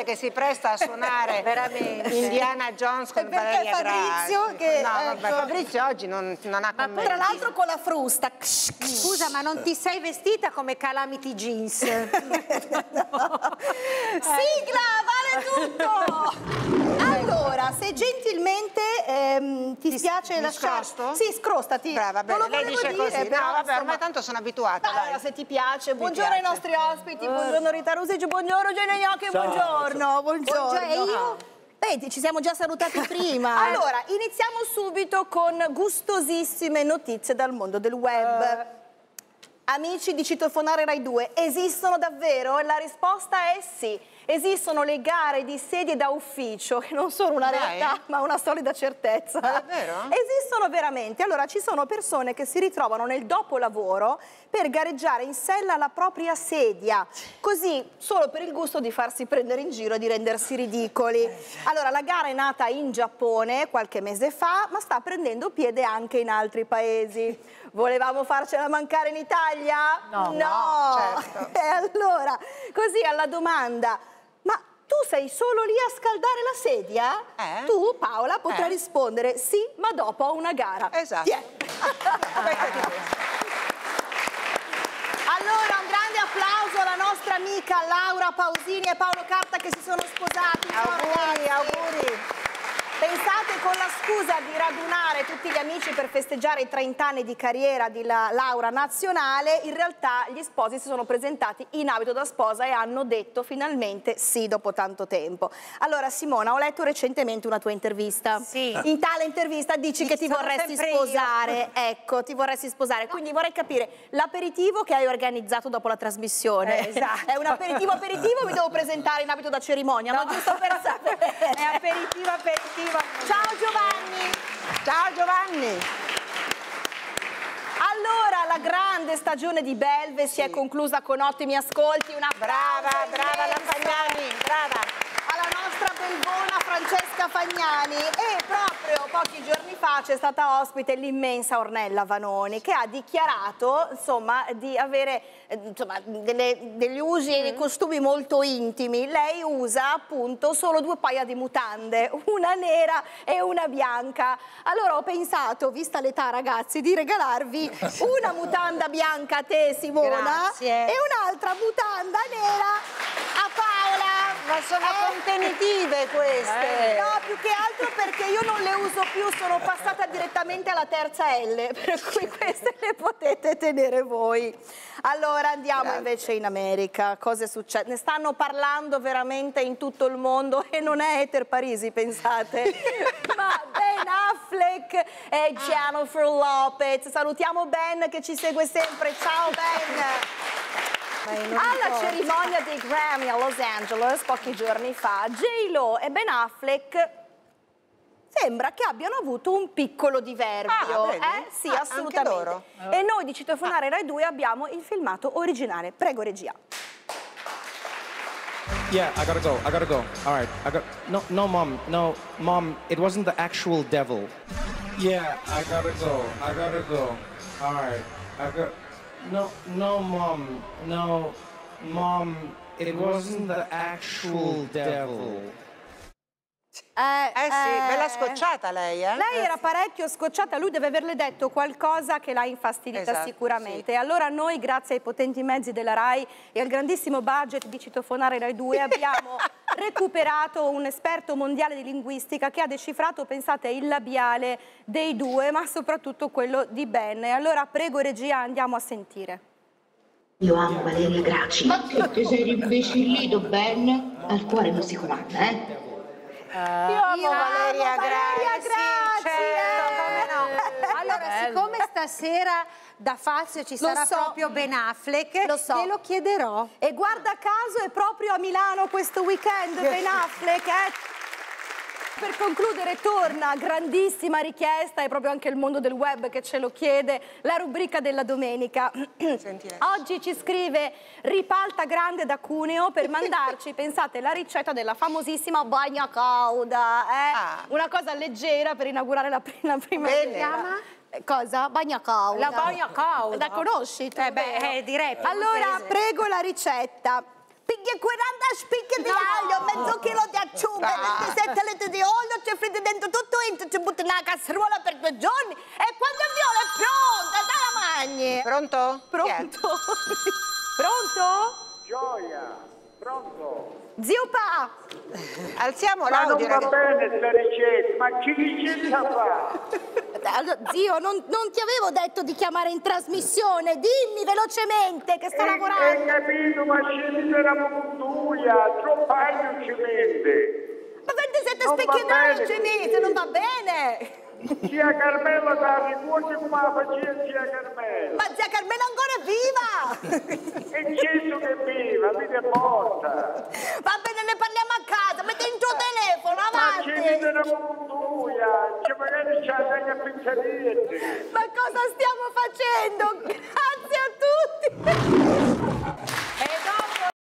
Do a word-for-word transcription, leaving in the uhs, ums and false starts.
che si presta a suonare veramente Indiana Jones con Valeria Fabrizio Grassi. che, no, ecco. vabbè, Fabrizio oggi non, non ha ma tra l'altro con la frusta. Scusa, ma non ti sei vestita come Calamity Jeans? Sigla, vale tutto! Allora, se gentilmente ehm, ti, ti spiace lasciare... Scrosto? Sì, scrostati. Brava, bene. Non lo Lei dice dire, così. però, no, vabbè, insomma... ormai tanto sono abituata. Dai, allora, se ti piace. Mi Buongiorno piace. ai nostri ospiti, buongiorno Rita Rusici, buongiorno Eugenio Gnocchi, buongiorno, buongiorno. E io? Vedi, ci siamo già salutati prima. Allora, iniziamo subito con gustosissime notizie dal mondo del web. Uh. Amici di Citofonare Rai due, esistono davvero? La risposta è sì. Esistono le gare di sedie da ufficio, che non sono una Dai. realtà, ma una solida certezza. Ma davvero? Esistono veramente. Allora, ci sono persone che si ritrovano nel dopolavoro per gareggiare in sella alla propria sedia, così solo per il gusto di farsi prendere in giro e di rendersi ridicoli. Allora, la gara è nata in Giappone qualche mese fa, ma sta prendendo piede anche in altri paesi. Volevamo farcela mancare in Italia? No, no, no, certo. E allora, così alla domanda, ma tu sei solo lì a scaldare la sedia? Eh? Tu, Paola, potrai Eh? rispondere sì, ma dopo una gara. Esatto. Ti è. Allora, un grande applauso alla nostra amica Laura Pausini e Paolo Carta che si sono sposati. Ciao, Auguri, ragazzi. auguri. Pensate, con la scusa di radunare tutti gli amici per festeggiare i trenta anni di carriera di la Laura nazionale, in realtà gli sposi si sono presentati in abito da sposa e hanno detto finalmente sì dopo tanto tempo. Allora Simona, ho letto recentemente una tua intervista. Sì. In tale intervista dici che ti Sono vorresti sempre sposare. io. Ecco, ti vorresti sposare. Quindi vorrei capire, l'aperitivo che hai organizzato dopo la trasmissione, Eh, esatto. è un aperitivo aperitivo o mi devo presentare in abito da cerimonia? No, No. giusto per sapere. È aperitivo, aperitivo. Ciao Giovanni! Ciao Giovanni. Allora, la grande stagione di Belve si è conclusa con ottimi ascolti. Una Brava, brava la Fagnani, brava. alla nostra belvona Francesca Fagnani, e proprio pochi giorni fa c'è stata ospite l'immensa Ornella Vanoni, che ha dichiarato insomma di avere eh, insomma, delle, degli usi e dei costumi molto intimi. Lei usa appunto solo due paia di mutande, una nera e una bianca. Allora ho pensato, vista l'età ragazzi, di regalarvi una mutanda bianca a te Simona Grazie. e un'altra mutanda nera a Paola. Ma sono Eh, contenitive queste. No, più che altro perché io non le uso più, sono passata direttamente alla terza L, per cui queste le potete tenere voi. Allora andiamo Grazie. invece in America. Cosa è successo? Ne stanno parlando veramente in tutto il mondo e non è Ether Parisi, pensate. Ma Ben Affleck e Jennifer Lopez. Salutiamo Ben che ci segue sempre. Ciao Ben! Alla cerimonia dei Grammy a Los Angeles pochi giorni fa, J Lo e Ben Affleck sembra che abbiano avuto un piccolo diverbio. Ah, vedi? eh? Sì, Ah, assolutamente. anche loro? E noi di Citofonare Rai due abbiamo il filmato originale. Prego regia. Yeah, I gotta go. I gotta go. All right. I got no, no, mom, no, mom. It wasn't the actual devil. Yeah, I gotta go. I gotta go. All right. I got no, no, mom, no, mom. It wasn't the actual devil. Eh, Eh sì, bella scocciata lei, eh? Lei era parecchio scocciata, lui deve averle detto qualcosa che l'ha infastidita Esatto, sicuramente. sì. Allora noi, grazie ai potenti mezzi della Rai e al grandissimo budget di Citofonare Rai due, abbiamo recuperato un esperto mondiale di linguistica che ha decifrato, pensate, il labiale dei due, ma soprattutto quello di Ben. E allora prego regia, andiamo a sentire. Io amo Valeria Gracci. Ma che ti sei rimbecillito, Ben? Al cuore non si comanda, eh? Io amo Io amo Valeria Valeria Grassi, Grassi, certo, come no. Allora, siccome stasera da Fazio ci sarà so. proprio Ben Affleck, Lo so. glielo chiederò. E guarda caso è proprio a Milano questo weekend Ben Affleck, eh? Per concludere torna, grandissima richiesta, è proprio anche il mondo del web che ce lo chiede, la rubrica della domenica. Sentire. Oggi ci scrive Ripalta Grande da Cuneo per mandarci, pensate, la ricetta della famosissima bagna cauda, eh? Ah. Una cosa leggera per inaugurare la, pri- la primavera. Bene. Eh, Cosa? Bagna cauda. La bagna cauda. La conosci tu? Eh beh, vero? eh, direi. Allora, piemontese. prego la ricetta. Piglia quaranta spicchi di aglio, mezzo chilo di acciughe, ventisette litri di olio, ci fritti dentro tutto entro, ci butti nella casseruola per due giorni e quando il viola è pronta, te la mangi. Pronto? Pronto? Pronto? Gioia, pronto? Zio Pa! Alziamo Ma non l'audio, va ragazzi. bene sta ricetta, ma che ricetta fa? Allora, zio, non, non ti avevo detto di chiamare in trasmissione, dimmi velocemente che sta Hai lavorando. capito, ma scendi per la puntuia, troppo aglio ci mette. Ma ventisette Non va spicchi bene d'olio ci così. mette, non va bene. Zia Carmela da ricordi come la faceva zia Carmela. Ma zia Carmela ancora è viva! E certo che viva, mi porta. Va bene, ne parliamo a casa, metti il tuo telefono, Ma scendi avanti! per la puntuia, che magari c'è anche a pizzeriette. Ma cosa stiamo facendo? Grazie!